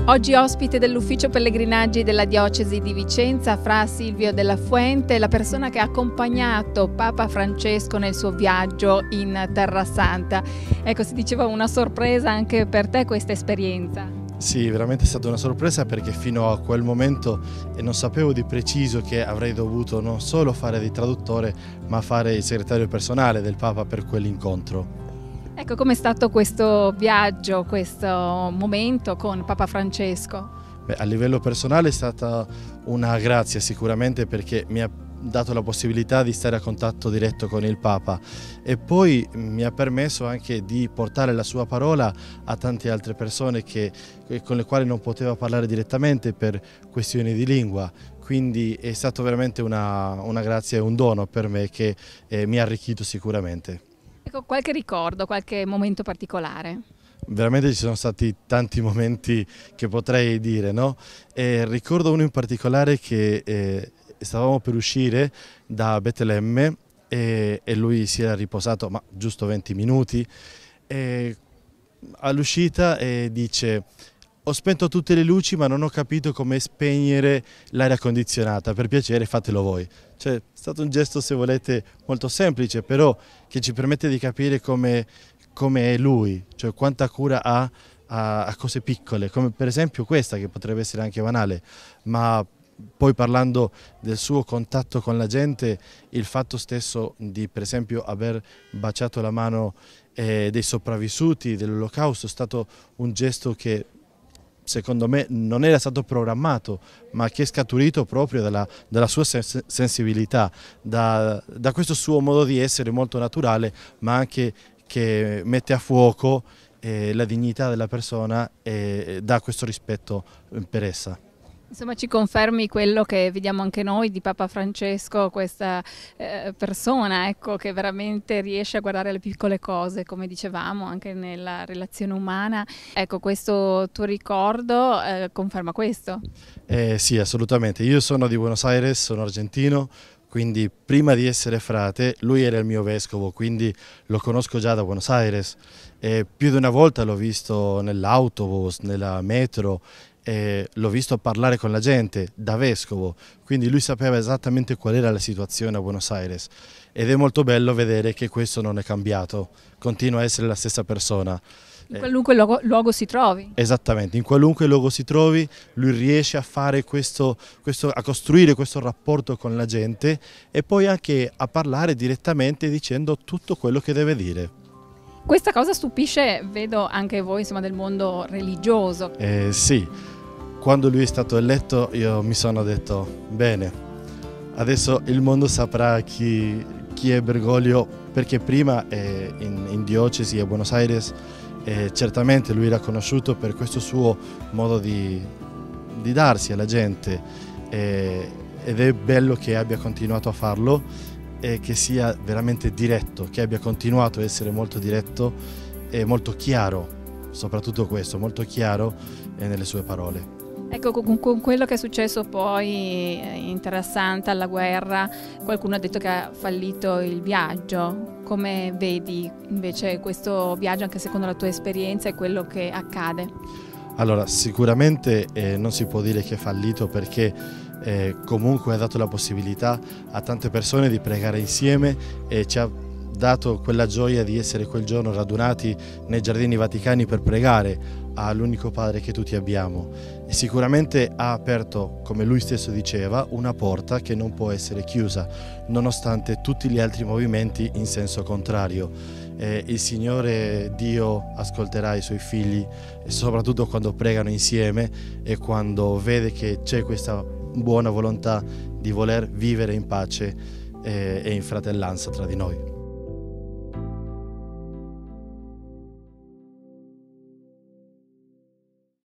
Oggi ospite dell'ufficio pellegrinaggi della diocesi di Vicenza, Fra Silvio della Fuente, la persona che ha accompagnato Papa Francesco nel suo viaggio in Terra Santa. Ecco, si diceva una sorpresa anche per te questa esperienza. Sì, veramente è stata una sorpresa perché fino a quel momento non sapevo di preciso che avrei dovuto non solo fare di traduttore, ma fare il segretario personale del Papa per quell'incontro. Ecco, com'è stato questo viaggio, questo momento con Papa Francesco? Beh, a livello personale è stata una grazia sicuramente perché mi ha dato la possibilità di stare a contatto diretto con il Papa e poi mi ha permesso anche di portare la sua parola a tante altre persone con le quali non poteva parlare direttamente per questioni di lingua. Quindi è stato veramente una grazia e un dono per me che mi ha arricchito sicuramente. Ecco, qualche ricordo, qualche momento particolare? Veramente ci sono stati tanti momenti che potrei dire, no? Ricordo uno in particolare che stavamo per uscire da Betlemme e lui si era riposato, ma giusto 20 minuti, e all'uscita dice: ho spento tutte le luci ma non ho capito come spegnere l'aria condizionata, per piacere fatelo voi. Cioè, è stato un gesto, se volete, molto semplice, però che ci permette di capire come è lui, cioè quanta cura ha a cose piccole, come per esempio questa che potrebbe essere anche banale, ma poi parlando del suo contatto con la gente, il fatto stesso di per esempio aver baciato la mano dei sopravvissuti dell'Olocausto è stato un gesto che secondo me non era stato programmato, ma che è scaturito proprio dalla sua sensibilità, da questo suo modo di essere molto naturale, ma anche che mette a fuoco la dignità della persona e dà questo rispetto per essa. Insomma, ci confermi quello che vediamo anche noi di Papa Francesco, questa persona, ecco, che veramente riesce a guardare le piccole cose, come dicevamo, anche nella relazione umana. Ecco, questo tuo ricordo conferma questo? Sì, assolutamente. Io sono di Buenos Aires, sono argentino, quindi prima di essere frate lui era il mio vescovo, quindi lo conosco già da Buenos Aires. Più di una volta l'ho visto nell'autobus, nella metro, l'ho visto parlare con la gente da vescovo, quindi lui sapeva esattamente qual era la situazione a Buenos Aires ed è molto bello vedere che questo non è cambiato, continua a essere la stessa persona. In qualunque luogo si trovi. Esattamente, in qualunque luogo si trovi lui riesce a fare a costruire questo rapporto con la gente e poi anche a parlare direttamente dicendo tutto quello che deve dire. Questa cosa stupisce, vedo anche voi, insomma, del mondo religioso. Sì, quando lui è stato eletto io mi sono detto bene, adesso il mondo saprà chi è Bergoglio, perché prima in diocesi a Buenos Aires certamente lui era conosciuto per questo suo modo di darsi alla gente ed è bello che abbia continuato a farlo e che sia veramente diretto, che abbia continuato a essere molto diretto e molto chiaro, soprattutto questo, molto chiaro nelle sue parole. Ecco, con quello che è successo poi in Terra Santa, alla guerra, qualcuno ha detto che ha fallito il viaggio. Come vedi invece questo viaggio, anche secondo la tua esperienza, e quello che accade? Allora, sicuramente non si può dire che è fallito perché comunque ha dato la possibilità a tante persone di pregare insieme e ci ha dato quella gioia di essere quel giorno radunati nei giardini vaticani per pregare all'unico Padre che tutti abbiamo e sicuramente ha aperto, come lui stesso diceva, una porta che non può essere chiusa nonostante tutti gli altri movimenti in senso contrario. Il Signore Dio ascolterà i suoi figli e soprattutto quando pregano insieme e quando vede che c'è questa buona volontà di voler vivere in pace e in fratellanza tra di noi.